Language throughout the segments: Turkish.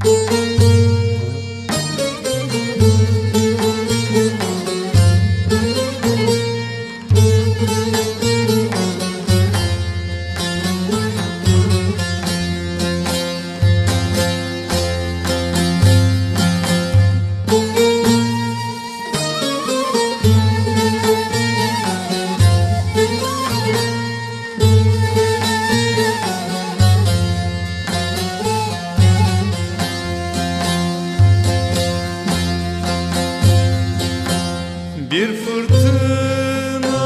Bir fırtına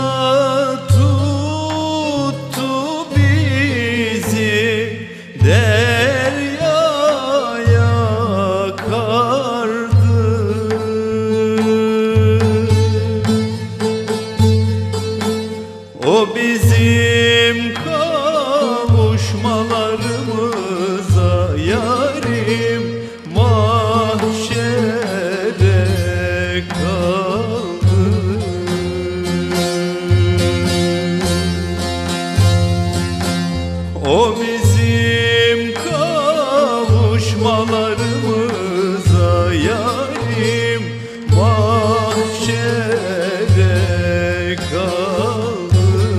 tuttu bizi, deryaya kardı. O bizim kavuşmalarımıza yarim mahşere kaldı. O bizim kavuşmalarımıza yarim mahşere kaldı.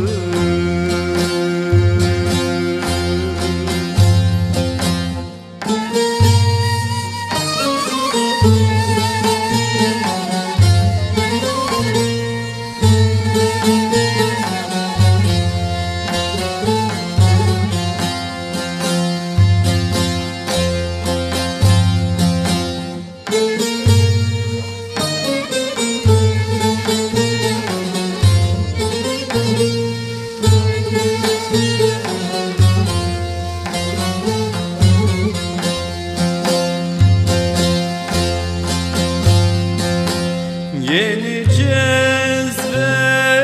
Yeni cezve,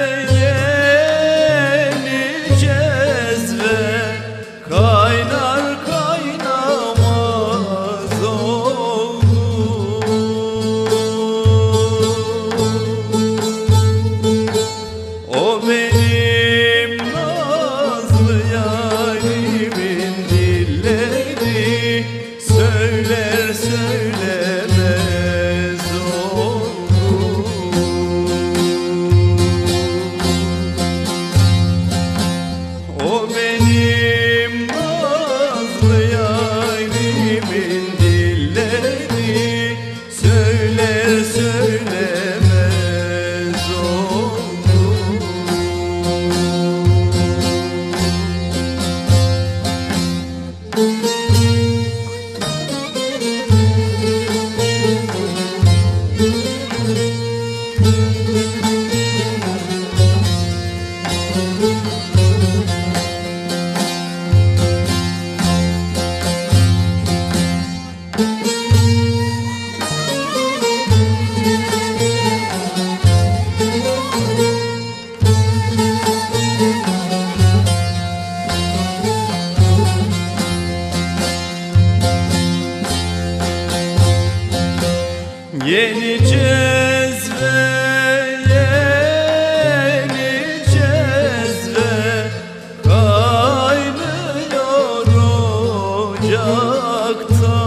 yeni cezve, kaynar kaynamaz oldu. O benim nazlı yarimin dilleri söyler söylemez oldu. O benim nazlı yarimin dilleri söyler söylemez oldu. Yeni cezve, yeni cezve, kaynıyor ocakta.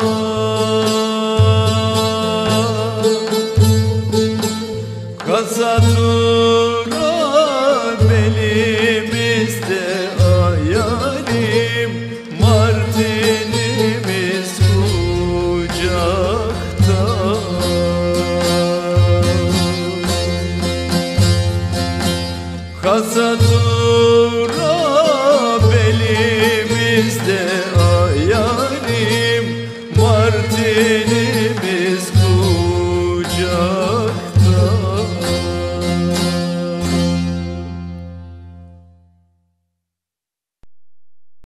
Kasa durar belimizde ayarim, Mardinimiz kucakta. Kasa durar belimizde